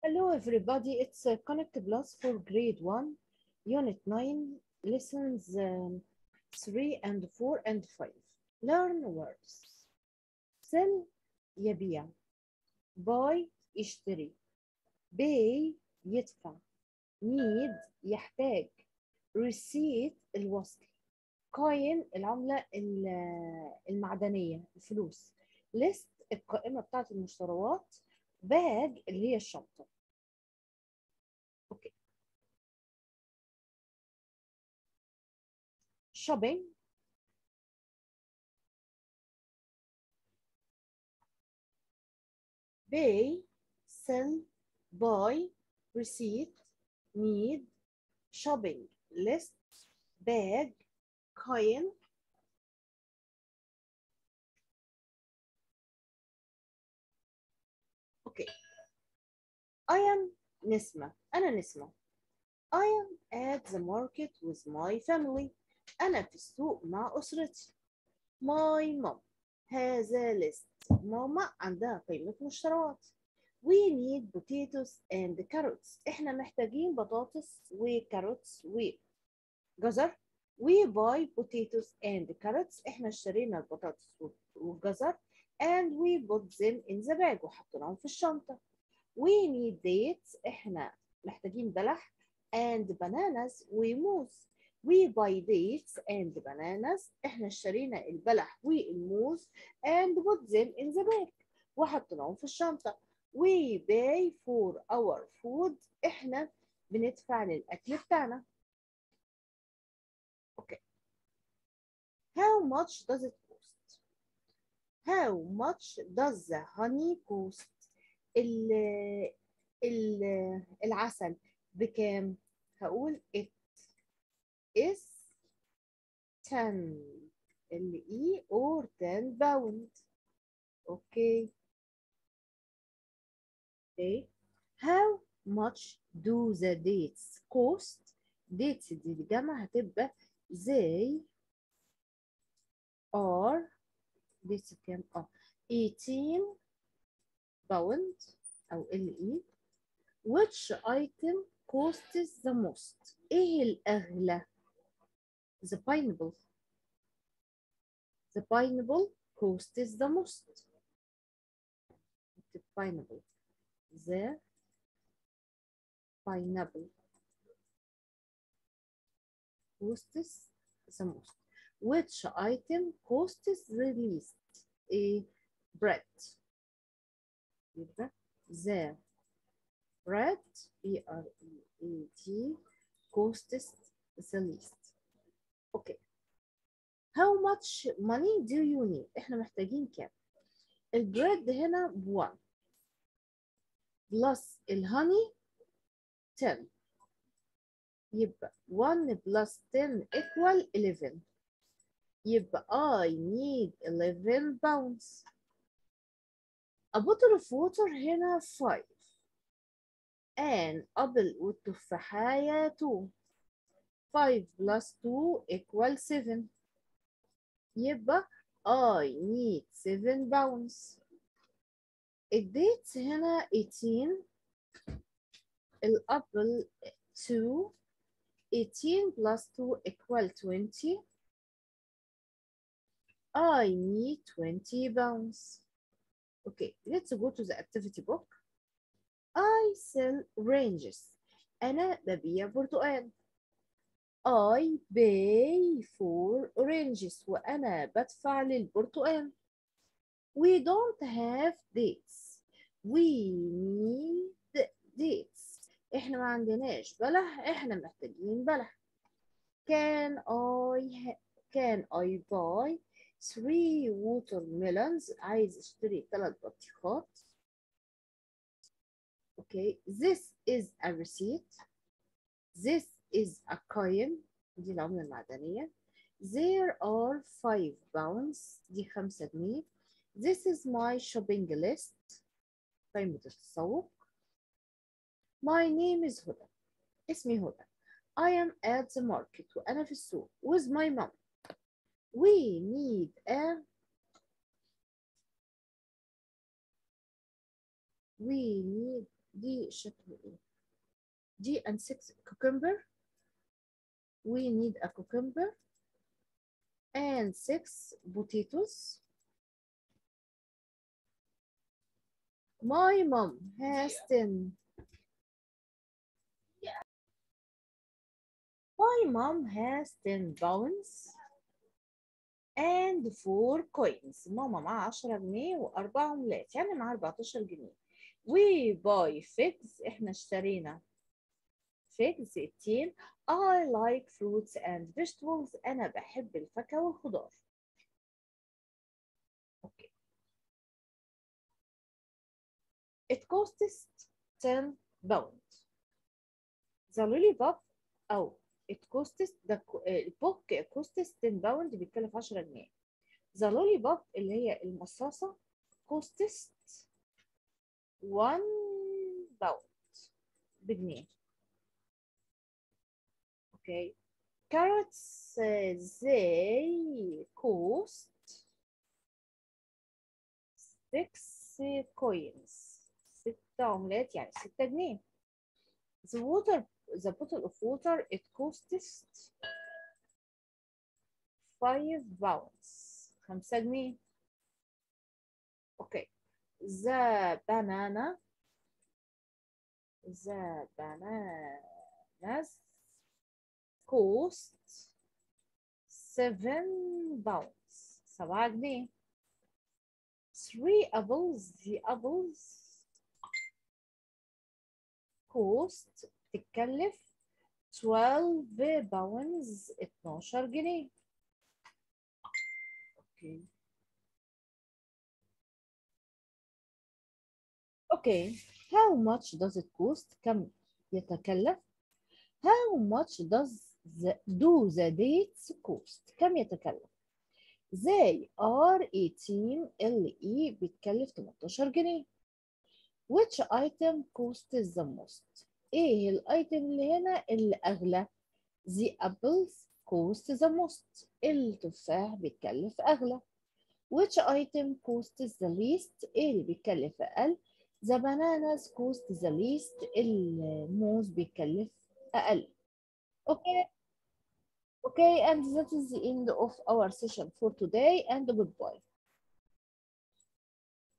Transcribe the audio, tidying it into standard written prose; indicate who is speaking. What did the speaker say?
Speaker 1: Hello everybody, it's Connect Plus for grade 1, unit 9, lessons 3 and 4 and 5. Learn words. Sell يبيع. Buy يشتري. Pay يدفع. Need يحتاج. Receipt الوصل. Coin العملة المعدنية الفلوس. List القائمة بتاعت المشتريات. Bag اللي هي الشنطة. اوكي. Shopping pay, sell, buy, receipt, need, shopping, list, bag, coin. Okay. I am نسمة. أنا نسمة. I am at the market with my family. أنا في السوق مع أسرتي. My mom has a list. ماما عندها قائمة مشتريات. We need potatoes and carrots. إحنا محتاجين بطاطس وكاروتس وجزر. We buy potatoes and carrots. إحنا اشترينا البطاطس والجزر and we put them in the bag وحطيناهم في الشنطة. We need dates. إحنا محتاجين بلح and bananas وموز. We buy dates and bananas. إحنا اشترينا البلح والموز and put them in the bag وحطيناهم في الشنطة. We pay for our food. إحنا بندفع للأكل بتاعنا. Okay. How much does it cost? How much does the honey cost? ال ال العسل بكام؟ هقول it is 10 or 10 pound. Okay. Okay. How much do the dates cost? dates دي الجمع هتبقى they are dates كام؟ 18 pound أو LE. Which item costs the most? إيه الأغلى؟ The pineapple. The pineapple costs the most. The pineapple. The pineapple costs the most. Which item costs the least? A bread. يبقى the bread B-R-E-A-D costs the least. Okay. How much money do you need? احنا محتاجين كام؟ البريد هنا ب1 بلس الهاني 10 يبقى 1 plus 10 equal 11 يبقى I need 11 pounds. A bottle of water هنا 5 and apple والتفاحية 2 5 plus 2 equal 7 يبقى I need 7 pounds. الديتس هنا 18 الأبل 2 18 plus 2 equal 20 I need 20 pounds. Okay, let's go to the activity book. I sell oranges. أنا ببيع برتقال. I pay for oranges. وأنا بدفع للبرتقال. We don't have dates. We need dates. إحنا ما عندناش بلح. إحنا محتاجين بلح. Can I buy 3 watermelons? عايز اشتري 3 بطيخات. Okay, this is a receipt. This is a coin. دي العملة المعدنية. There are 5 pounds. دي 5 جنيه. This is my shopping list. قائمة التسوق. My name is هدى. اسمي هدى. I am at the market. وأنا في السوق. With my mom. We need دي شكله ايه؟ دي and 6 cucumber. We need a cucumber and 6 potatoes. My mom has 10. My mom has 10 pounds and 4 coins. ماما معاها 10 جنيه و4 عملات، يعني معاها 14 جنيه. We buy figs. احنا اشترينا figs 18. I like fruits and vegetables. أنا بحب الفاكهة والخضار. Okay. It costs 10 pounds. The lollipop أو it costs the book costs 10 pounds بيتكلف 10 جنيه. The lollipop اللي هي المصاصة costs 1 pound بجنيه. Okay. Carrots they cost 6 coins. 6 عملات يعني 6 جنيه. The bottle of water it costs 5 pounds. 5 جنيه. Okay. The bananas cost 7 pounds. 7 جنيه. 3 apples. The apples cost تتكلف 12 pounds. 12 جنيه. Okay. Okay. How much does it cost? كم يتكلف؟ How much do the dates cost? كم يتكلف؟ They are 18 LE بيتكلف 18 جنيه. Which item costs the most? ايه الايتم اللي هنا اللي اغلى؟ The apples cost the most. التفاح بيتكلف اغلى. Which item costs the least? ايه اللي بيتكلف اقل؟ The bananas cost the least. الموز بيتكلف اقل. Okay. Okay, and that is the end of our session for today, and goodbye.